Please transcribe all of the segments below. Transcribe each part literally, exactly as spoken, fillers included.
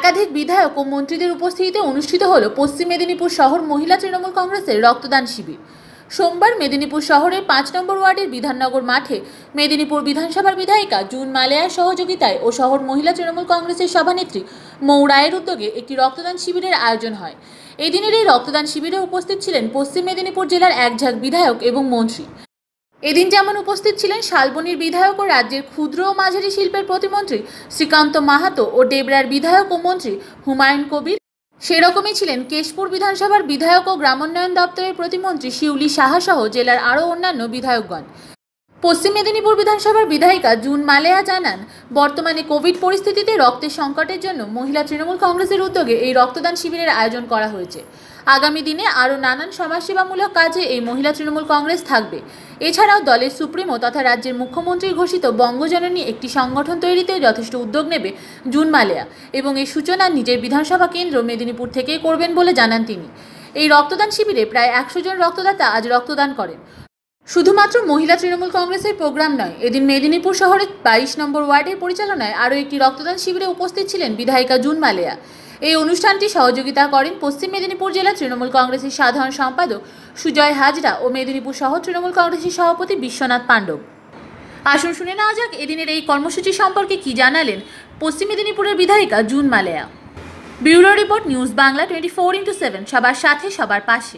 একাধিক বিধায়ক ও মন্ত্রীদের উপস্থিতিতে অনুষ্ঠিত হল পশ্চিম মেদিনীপুর শহর মহিলা তৃণমূল কংগ্রেসের রক্তদান শিবির। সোমবার মেদিনীপুর শহরের পাঁচ নম্বর ওয়ার্ডের বিধাননগর মাঠে মেদিনীপুর বিধানসভার বিধায়িকা জুন মালেয়ার সহযোগিতায় ও শহর মহিলা তৃণমূল কংগ্রেসের সভানেত্রী মৌ রায়ের উদ্যোগে একটি রক্তদান শিবিরের আয়োজন হয়। এদিনের এই রক্তদান শিবিরে উপস্থিত ছিলেন পশ্চিম মেদিনীপুর জেলার একঝাঁক বিধায়ক এবং মন্ত্রী। এদিন যেমন উপস্থিত ছিলেন শালবনীর বিধায়ক ও রাজ্যের ক্ষুদ্র ও মাঝারি শিল্পের প্রতিমন্ত্রী শ্রীকান্ত মাহাতো ও ডেবরার বিধায়ক ও মন্ত্রী হুমায়ুন কবির, সেরকমই ছিলেন কেশপুর বিধানসভার বিধায়ক ও গ্রামোন্নয়ন দপ্তরের প্রতিমন্ত্রী শিউলি সাহা সহ জেলার আরও অন্যান্য বিধায়কগণ। পশ্চিম মেদিনীপুর বিধানসভার বিধায়িকা জুন মালেয়া জানান, বর্তমানে কোভিড পরিস্থিতিতে রক্তের সংকটের জন্য মহিলা তৃণমূল কংগ্রেসের উদ্যোগে এই রক্তদান শিবিরের আয়োজন করা হয়েছে। আগামী দিনে আরও নানান সমাজসেবামূলক কাজে এই মহিলা তৃণমূল কংগ্রেস থাকবে। এছাড়াও দলের সুপ্রিমো তথা রাজ্যের মুখ্যমন্ত্রীর ঘোষিত বঙ্গজননী একটি সংগঠন তৈরিতে যথেষ্ট উদ্যোগ নেবে জুন মালেয়া এবং এই সূচনা নিজের বিধানসভা কেন্দ্র মেদিনীপুর থেকেই করবেন বলে জানান তিনি। এই রক্তদান শিবিরে প্রায় একশো জন রক্তদাতা আজ রক্তদান করেন। শুধুমাত্র মহিলা তৃণমূল কংগ্রেসের প্রোগ্রাম নয়, এদিন মেদিনীপুর শহরের বাইশ নম্বর ওয়ার্ডের পরিচালনায় আরও একটি রক্তদান শিবিরে উপস্থিত ছিলেন বিধায়িকা জুন মালেয়া। এই অনুষ্ঠানটি সহযোগিতা করেন পশ্চিম মেদিনীপুর জেলা তৃণমূল কংগ্রেসের সাধারণ সম্পাদক সুজয় হাজরা ও মেদিনীপুর শহর তৃণমূল কংগ্রেসের সভাপতি বিশ্বনাথ পাণ্ডব। আসুন শুনে নেওয়া যাক এদিনের এই কর্মসূচি সম্পর্কে কি জানালেন পশ্চিম মেদিনীপুরের বিধায়িকা June Malia. Bureau report, news Bangla twenty four into seven, সবার সাথে সবার পাশে।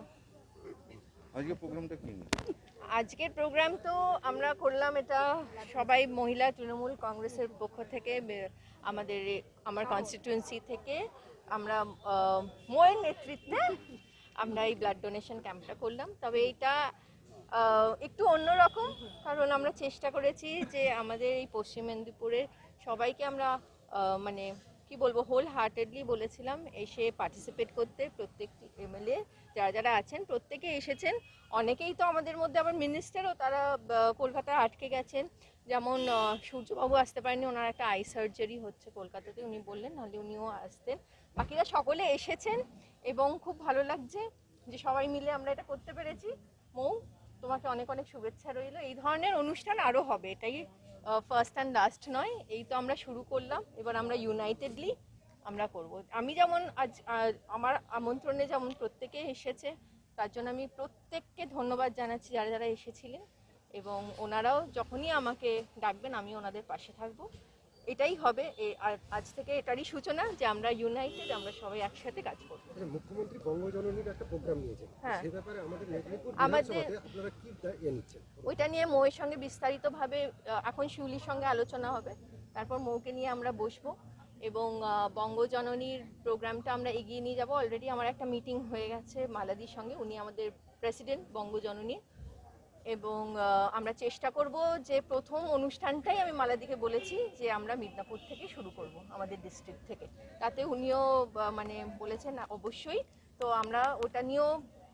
আজকের প্রোগ্রাম তো আমরা করলাম, এটা সবাই মহিলা তৃণমূল কংগ্রেসের পক্ষ থেকে, আমাদের আমার কনস্টিটিউয়েন্সি থেকে আমরা ময়ের নেতৃত্বে আমরা এই ব্লাড ডোনেশন ক্যাম্পটা করলাম। তবে এটা একটু অন্যরকম, কারণ আমরা চেষ্টা করেছি যে আমাদের এই পশ্চিম মেদিনীপুরের সবাইকে আমরা মানে কি বলবো হোল হার্টেডলি বলেছিলাম এসে পার্টিসিপেট করতে। প্রত্যেকটি এমএলএ যারা যারা আছেন প্রত্যেকে এসেছেন। অনেকেই তো আমাদের মধ্যে আবার মিনিস্টারও তারা কলকাতায় আটকে গেছেন, যেমন সূর্যবাবু আসতে পারেননি, ওনার একটা আই সার্জারি হচ্ছে কলকাতাতে, উনি বললেন, নাহলে উনিও আসতেন। বাকিরা সকলে এসেছেন এবং খুব ভালো লাগছে যে সবাই মিলে আমরা এটা করতে পেরেছি। মৌ, তোমাকে অনেক অনেক শুভেচ্ছা রইল। এই ধরনের অনুষ্ঠান আরও হবে, এটাই ফার্স্ট অ্যান্ড লাস্ট নয়। এই তো আমরা শুরু করলাম, এবার আমরা ইউনাইটেডলি আমরা করব। আমি যেমন আজ আমার আমন্ত্রণে যেমন প্রত্যেকে এসেছে, তার জন্য আমি প্রত্যেককে ধন্যবাদ জানাচ্ছি যারা যারা এসেছিলেন, এবং ওনারাও যখনই আমাকে ডাকবেন আমি ওনাদের পাশে থাকব। এটাই হবে আজ থেকে, এটারই সূচনা যে আমরা ইউনাইটেড, আমরা সবাই একসাথে কাজ করব। মুখ্যমন্ত্রী বঙ্গজননীর একটা প্রোগ্রাম নিয়েছেন, হ্যাঁ, সেই ব্যাপারে আমাদের মেদিনীপুর আমাদের আপনারা কি ইয়ে নিচ্ছেন? ওইটা নিয়ে মৌয়ের সঙ্গে বিস্তারিতভাবে এখন শিউলির সঙ্গে আলোচনা হবে, তারপর মৌকে নিয়ে আমরা বসবো এবং বঙ্গজননীর প্রোগ্রামটা আমরা এগিয়ে নিয়ে যাব। অলরেডি আমার একটা মিটিং হয়ে গেছে মালাদির সঙ্গে, উনি আমাদের প্রেসিডেন্ট বঙ্গজননীর, এবং আমরা চেষ্টা করব যে প্রথম অনুষ্ঠানটাই আমি মালাদিকে বলেছি যে আমরা মিদনাপুর থেকে শুরু করব, আমাদের ডিস্ট্রিক্ট থেকে। তাতে উনিও মানে বলেছেন অবশ্যই, তো আমরা ওটা নিয়েও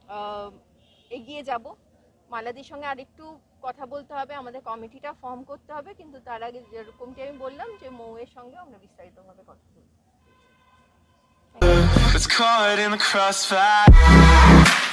এগিয়ে যাব। মালাদির সঙ্গে আরেকটু কথা বলতে হবে, আমাদের কমিটিটা ফর্ম করতে হবে, কিন্তু তার আগে যেরকমটি আমি বললাম যে মৌয়ের সঙ্গে আমরা বিস্তারিতভাবে কথা বলব।